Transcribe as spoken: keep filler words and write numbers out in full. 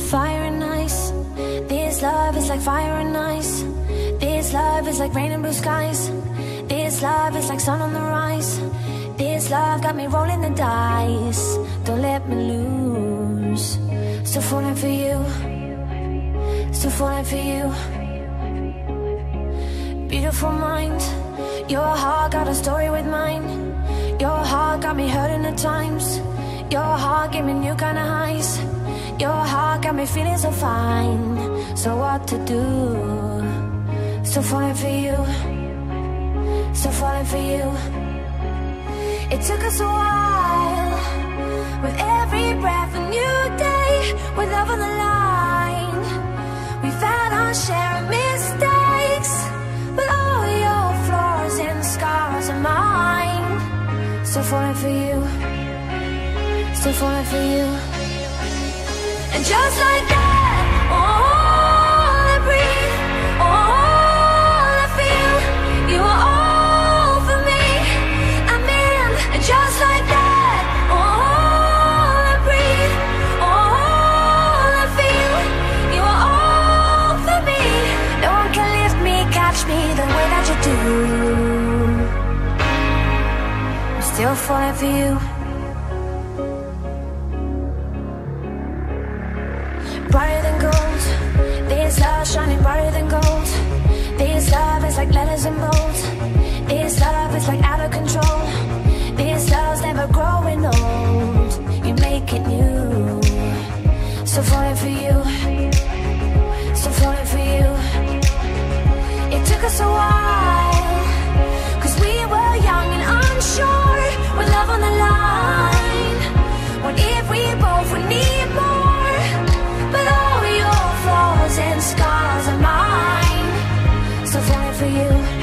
fire and ice. This love is like fire and ice. This love is like rain and blue skies. This love is like sun on the rise. This love got me rolling the dice. Don't let me lose. Still falling for you. Still falling for you. Beautiful mind. Your heart got a story with mine. Your heart got me hurting at times. Your heart gave me new kind of highs. Your heart got me feeling so fine. So what to do? Still falling for you. Still falling for you. It took us a while. With every breath a new day. With love on the line. We've had our share of mistakes, but all your flaws and scars are mine. Still falling for you. Still falling for you. And just like that, all I breathe, all I feel, you are all for me. I'm in. And just like that, all I breathe, all I feel, you are all for me. No one can lift me, catch me the way that you do. I'm still falling for you. Brighter than gold. This love shining brighter than gold. This love is like letters in bold. This love is like out of control. This love's never growing old. You make it new. Still falling for you. Still falling for you. It took us a while, cause we were young and unsure. With love on the line. What if we both would need more? But all your flaws and scars are mine. Still falling for you.